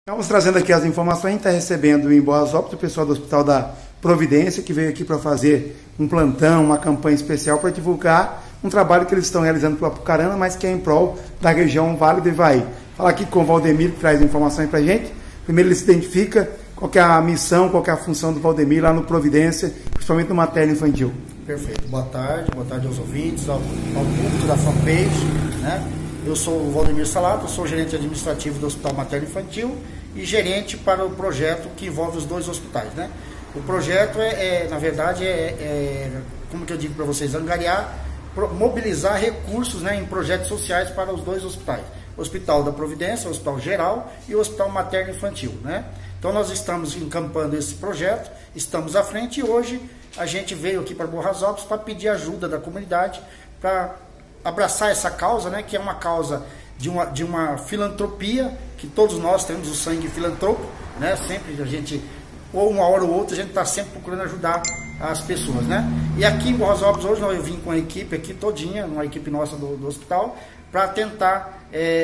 Estamos trazendo aqui as informações. A gente está recebendo em Boasópolis o pessoal do Hospital da Providência, que veio aqui para fazer um plantão, uma campanha especial para divulgar um trabalho que eles estão realizando para Apucarana, mas que é em prol da região Vale do Ivaí. Falar aqui com o Valdemir, que traz informações para a gente. Primeiro ele se identifica, qual que é a missão, qual que é a função do Valdemir lá no Providência, principalmente no materno infantil. Perfeito. Boa tarde aos ouvintes, ao público da fanpage, né? Eu sou o Valdemir Salato, sou gerente administrativo do Hospital Materno Infantil e gerente para o projeto que envolve os dois hospitais, né? O projeto na verdade, como que eu digo para vocês, angariar, mobilizar recursos, né, em projetos sociais para os dois hospitais. O Hospital da Providência, o Hospital Geral e o Hospital Materno Infantil, né? Então nós estamos encampando esse projeto, estamos à frente e hoje a gente veio aqui para Boasópolis para pedir ajuda da comunidade para abraçar essa causa, né, que é uma causa de uma filantropia, que todos nós temos o sangue filantropo, né, sempre a gente, ou uma hora ou outra, a gente está sempre procurando ajudar as pessoas, né. E aqui em Boasópolis hoje eu vim com a equipe aqui todinha, uma equipe nossa do hospital, para tentar,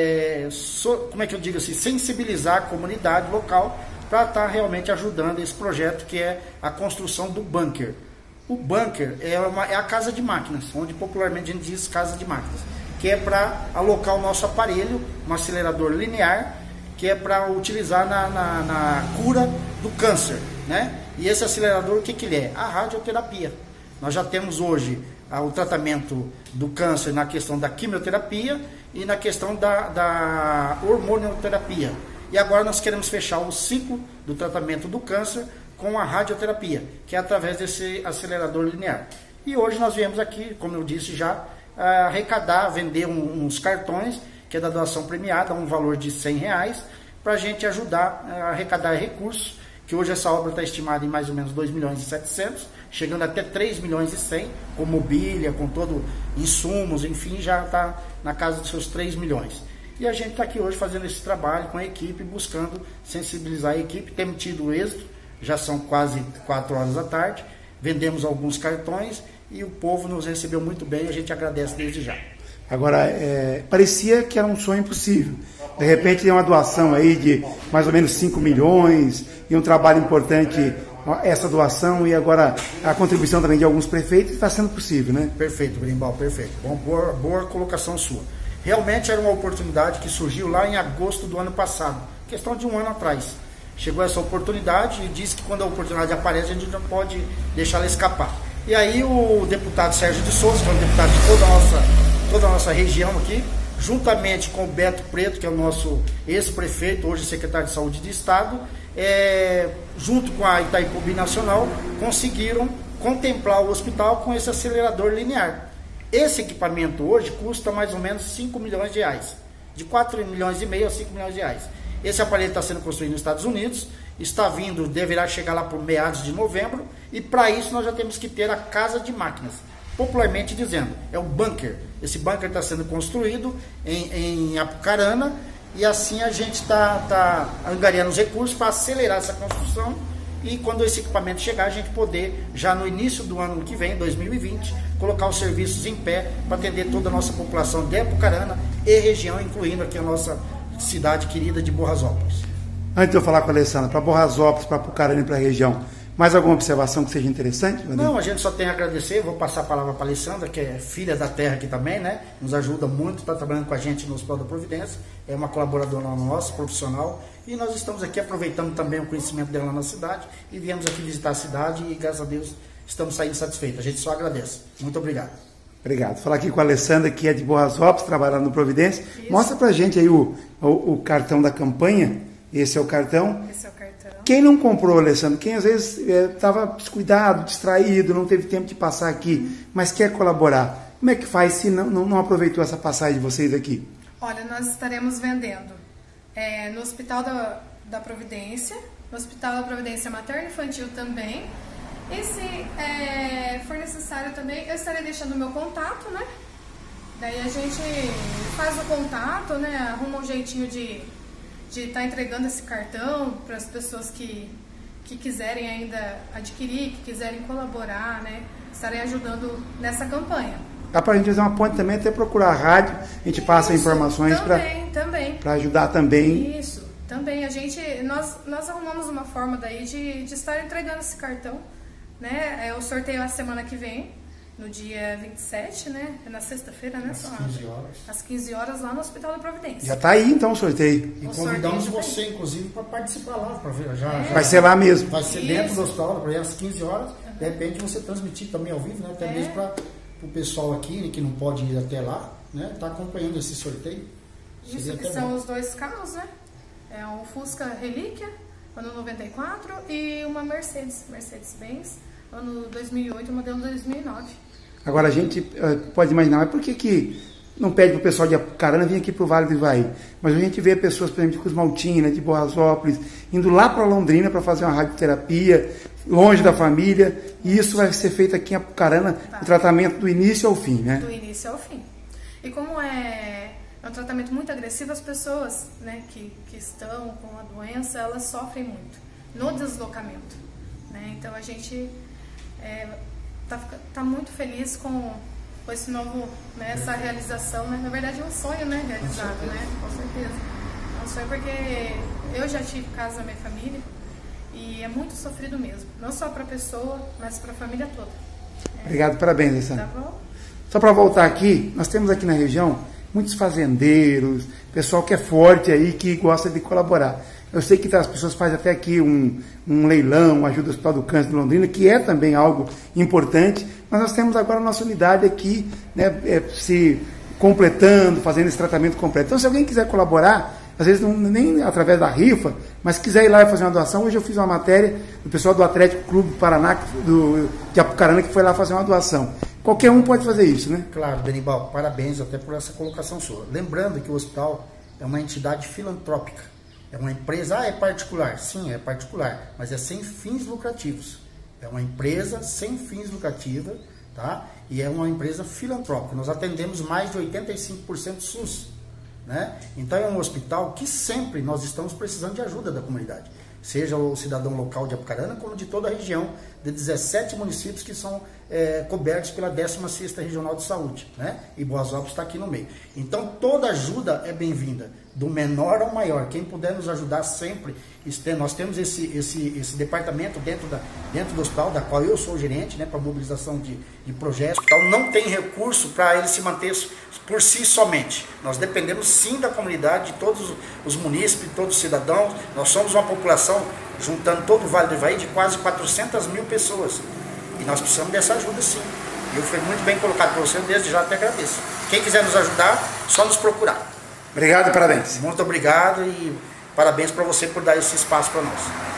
como é que eu digo assim, sensibilizar a comunidade local para estar realmente ajudando esse projeto que é a construção do bunker. O bunker é a casa de máquinas, onde popularmente a gente diz casa de máquinas, que é para alocar o nosso aparelho, um acelerador linear, que é para utilizar na cura do câncer, né? E esse acelerador, o que ele é? A radioterapia. Nós já temos hoje o tratamento do câncer na questão da quimioterapia e na questão da hormonioterapia. E agora nós queremos fechar o ciclo do tratamento do câncer com a radioterapia, que é através desse acelerador linear. E hoje nós viemos aqui, como eu disse já, arrecadar, vender uns cartões, que é da doação premiada, um valor de R$100, para a gente ajudar a arrecadar recursos, que hoje essa obra está estimada em mais ou menos 2.700.000, chegando até 3.100.000, com mobília, com todo insumos, enfim, já está na casa dos seus 3 milhões. E a gente está aqui hoje fazendo esse trabalho com a equipe, buscando sensibilizar a equipe, temos tido êxito. Já são quase 4 horas da tarde, vendemos alguns cartões e o povo nos recebeu muito bem e a gente agradece desde já. Agora, parecia que era um sonho impossível. De repente tem uma doação aí de mais ou menos 5 milhões e um trabalho importante, essa doação e agora a contribuição também de alguns prefeitos, está sendo possível, né? Perfeito, Grimbal, perfeito. Bom, boa colocação sua. Realmente era uma oportunidade que surgiu lá em agosto do ano passado, questão de um ano atrás. Chegou essa oportunidade e disse que quando a oportunidade aparece, a gente não pode deixar ela escapar. E aí o deputado Sérgio de Souza, que é um deputado de toda a nossa região aqui, juntamente com o Beto Preto, que é o nosso ex-prefeito, hoje secretário de Saúde de Estado, junto com a Itaipu Binacional, conseguiram contemplar o hospital com esse acelerador linear. Esse equipamento hoje custa mais ou menos R$5 milhões, de 4,5 milhões a 5 milhões de reais. Esse aparelho está sendo construído nos Estados Unidos, está vindo, deverá chegar lá por meados de novembro, e para isso nós já temos que ter a casa de máquinas, popularmente dizendo, é o bunker. Esse bunker está sendo construído em Apucarana, e assim a gente está angariando os recursos para acelerar essa construção, e quando esse equipamento chegar, a gente poder, já no início do ano que vem, 2020, colocar os serviços em pé para atender toda a nossa população de Apucarana e região, incluindo aqui a nossa cidade querida de Boasópolis. Antes de eu falar com a Alessandra, para Boasópolis, para Apucarana e para a região, mais alguma observação que seja interessante? Não, a gente só tem a agradecer, vou passar a palavra para a Alessandra, que é filha da terra aqui também, né? Nos ajuda muito, está trabalhando com a gente no Hospital da Providência, é uma colaboradora nossa, profissional, e nós estamos aqui aproveitando também o conhecimento dela na cidade, e viemos aqui visitar a cidade e, graças a Deus, estamos saindo satisfeitos. A gente só agradece. Muito obrigado. Obrigado. Falar aqui com a Alessandra, que é de Boasópolis, trabalha no Providência. Isso. Mostra pra gente aí o cartão da campanha. Esse é o cartão. Esse é o cartão. Quem não comprou, Alessandra, quem às vezes estava descuidado, distraído, não teve tempo de passar aqui, mas quer colaborar, como é que faz se não aproveitou essa passagem de vocês aqui? Olha, nós estaremos vendendo no Hospital da Providência, no Hospital da Providência Materno Infantil também. E se for necessário também, eu estarei deixando o meu contato, né? Daí a gente faz o contato, né? Arruma um jeitinho de estar entregando esse cartão para as pessoas que quiserem ainda adquirir, que quiserem colaborar, né? Estarei ajudando nessa campanha. Dá para a gente fazer uma ponte também, até procurar a rádio, a gente passa informações para ajudar também. Isso. Também nós arrumamos uma forma daí de estar entregando esse cartão, né? O sorteio é a semana que vem, no dia 27, né? É na sexta-feira, né? Às 15 horas. Às 15 horas lá no Hospital da Providência. Já está aí então o sorteio. E convidamos você, inclusive, para participar lá, para ver já. Vai ser lá mesmo. Vai ser dentro do hospital, para às 15 horas. De repente você transmitir também ao vivo, né? Até mesmo para o pessoal aqui que não pode ir até lá, né? Tá acompanhando esse sorteio. Isso que são os dois carros, né? É um Fusca Relíquia, ano 94, e uma Mercedes-Benz, ano 2008, modelo 2009. Agora a gente pode imaginar, mas por que não pede para o pessoal de Apucarana vir aqui para o Vale do Ivaí? Mas a gente vê pessoas, por exemplo, de Cusmaltina, de Boasópolis, indo lá para Londrina para fazer uma radioterapia, longe da família, e isso vai ser feito aqui em Apucarana, o tratamento do início ao fim, né? Do início ao fim. E como é um tratamento muito agressivo, as pessoas, né, que estão com a doença, elas sofrem muito no deslocamento, né? Então a gente tá muito feliz com esse novo, né, essa realização, né? Na verdade é um sonho, né, realizado, né? Com certeza. É um sonho porque eu já tive caso na minha família e é muito sofrido mesmo, não só para a pessoa, mas para a família toda. Obrigado, parabéns, Alessandra. Tá bom? Só para voltar aqui, nós temos aqui na região muitos fazendeiros, pessoal que é forte aí, que gosta de colaborar. Eu sei que as pessoas fazem até aqui um leilão, ajuda o Hospital do Câncer de Londrina, que é também algo importante, mas nós temos agora a nossa unidade aqui, né, se completando, fazendo esse tratamento completo. Então, se alguém quiser colaborar, às vezes nem através da rifa, mas quiser ir lá e fazer uma doação, hoje eu fiz uma matéria do pessoal do Atlético Clube Paraná, de Apucarana, que foi lá fazer uma doação. Qualquer um pode fazer isso, né? Claro, Benibal, parabéns até por essa colocação sua. Lembrando que o hospital é uma entidade filantrópica, é uma empresa, é particular, sim, é particular, mas é sem fins lucrativos. É uma empresa sem fins lucrativos, tá? E é uma empresa filantrópica. Nós atendemos mais de 85% SUS, né? Então é um hospital que sempre nós estamos precisando de ajuda da comunidade. Seja o cidadão local de Apucarana, como de toda a região, de 17 municípios que são cobertos pela 16ª Regional de Saúde, né? E Boasópolis está aqui no meio. Então, toda ajuda é bem-vinda, do menor ao maior. Quem puder nos ajudar sempre, nós temos esse departamento dentro do hospital, da qual eu sou gerente, né, para mobilização de projetos. O hospital não tem recurso para ele se manter por si somente. Nós dependemos sim da comunidade, de todos os munícipes, de todos os cidadãos. Nós somos uma população, juntando todo o Vale do Ivaí, de quase 400 mil pessoas. E nós precisamos dessa ajuda sim. E foi muito bem colocado para você, desde já até agradeço. Quem quiser nos ajudar, só nos procurar. Obrigado e parabéns. Muito obrigado e parabéns para você por dar esse espaço para nós.